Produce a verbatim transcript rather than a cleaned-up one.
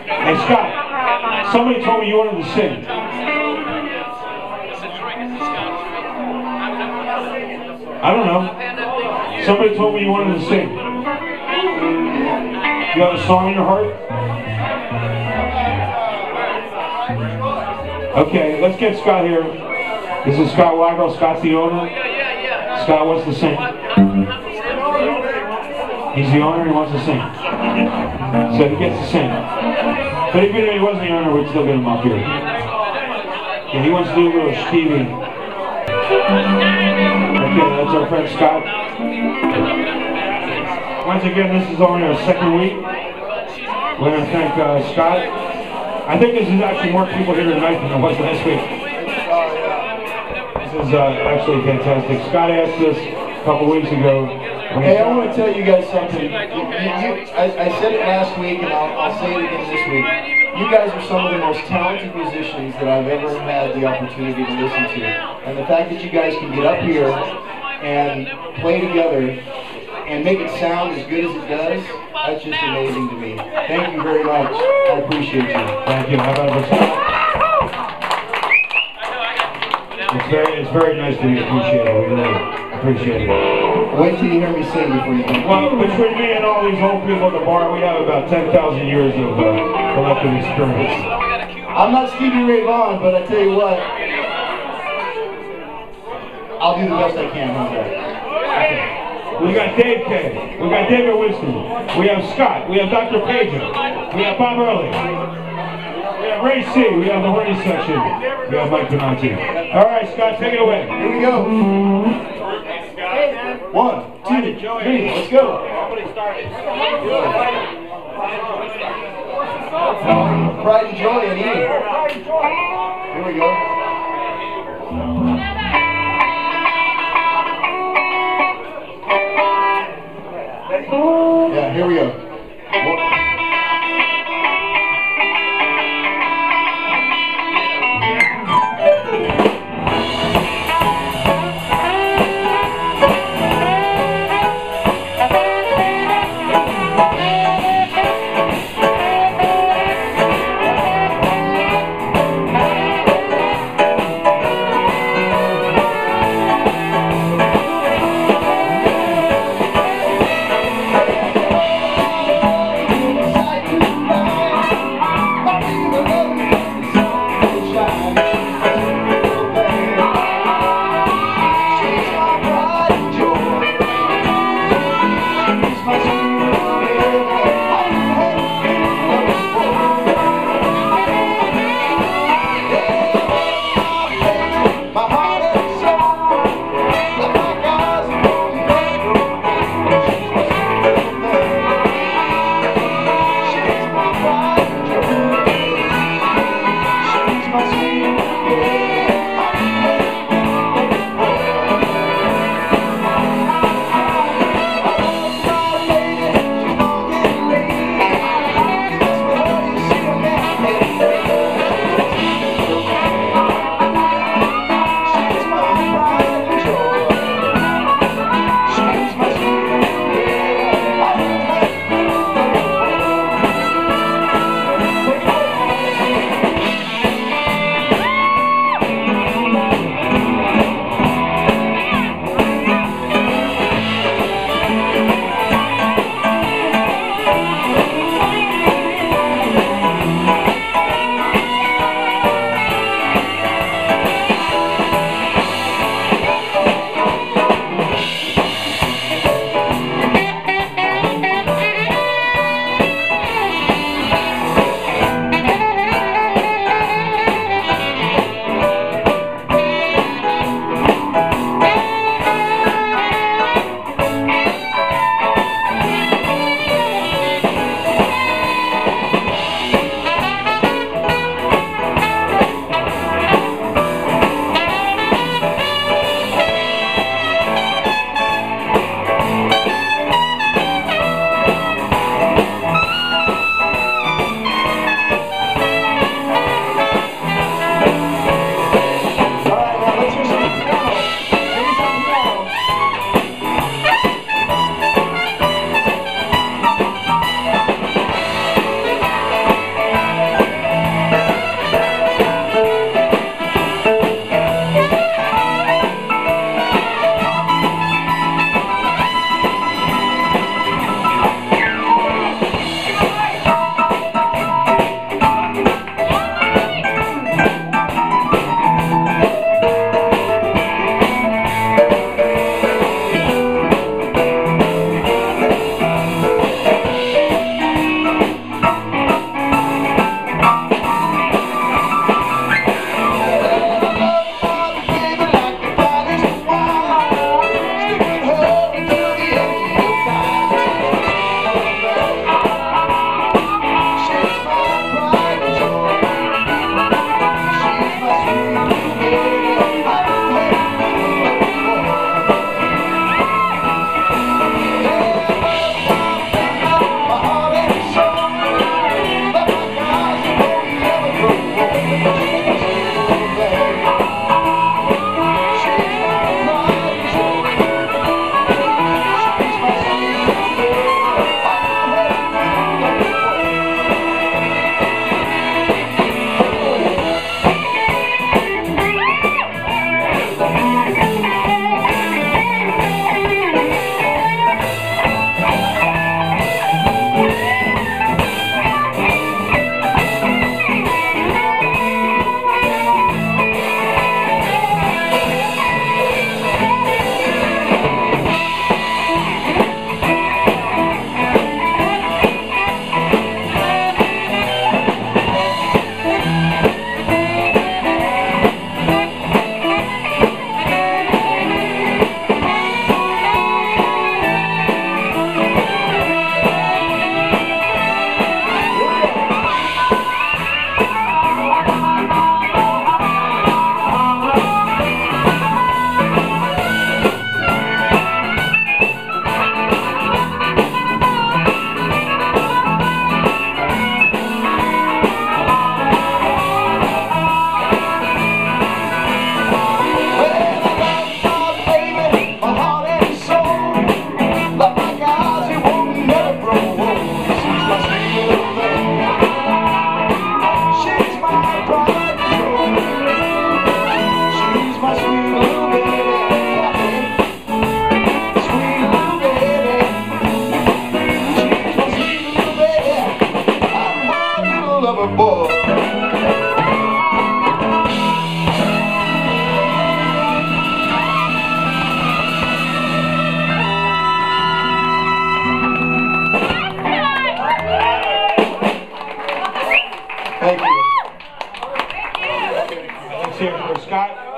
Hey Scott, somebody told me you wanted to sing. I don't know. Somebody told me you wanted to sing. You have a song in your heart? Okay, let's get Scott here. This is Scott Weigele. Scott's the owner. Scott wants to sing. He's the owner and he wants to sing. So he gets to sing. But even if he wasn't the owner, we'd still get him up here. Yeah, he wants to do a little Stevie. Okay, that's our friend Scott. Once again, this is only our second week. We're going to thank uh, Scott. I think this is actually more people here tonight than there was last week. This is uh, actually fantastic. Scott asked us a couple weeks ago. Hey, I want to tell you guys something. You, you, I, I said it last week, and I'll, I'll say it again this week. You guys are some of the most talented musicians that I've ever had the opportunity to listen to. And the fact that you guys can get up here and play together and make it sound as good as it does, that's just amazing to me. Thank you very much. I appreciate you. Thank you. How about Scott? It's very, it's very nice to be appreciated. We really appreciate it. Wait till you hear me sing before you think. Well, between me and all these old people at the bar, we have about ten thousand years of uh, collective experience. I'm not Stevie Ray Vaughan, but I tell you what, I'll do the best I can. How's that? Okay. We got Dave K. We got David Winston. We have Scott. We have Doctor Pedja. We have Bob Earley. We have Ray C. We have the horny section. We have Mike Benanti. All right, Scott, take it away. Here we go. One, two, three, let's go. Pride and joy in eating. Here we go. Yeah, here we go. Scott.